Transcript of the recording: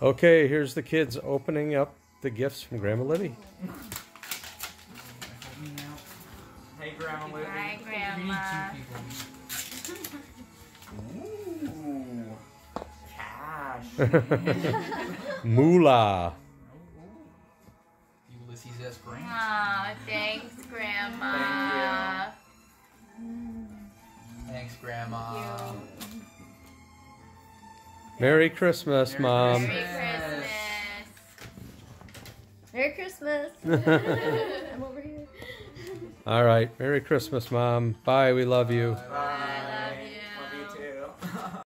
Okay, here's the kids opening up the gifts from Grandma Libby. Hey, Grandma Libby. Hi, Grandma. Ooh, cash. Moolah. Ulysses S. Grant. Aw, thanks, Grandma. Thanks, Grandma. Merry Christmas, Mom. Merry Christmas. Merry Christmas. I'm over here. All right. Merry Christmas, Mom. Bye. We love you. Bye.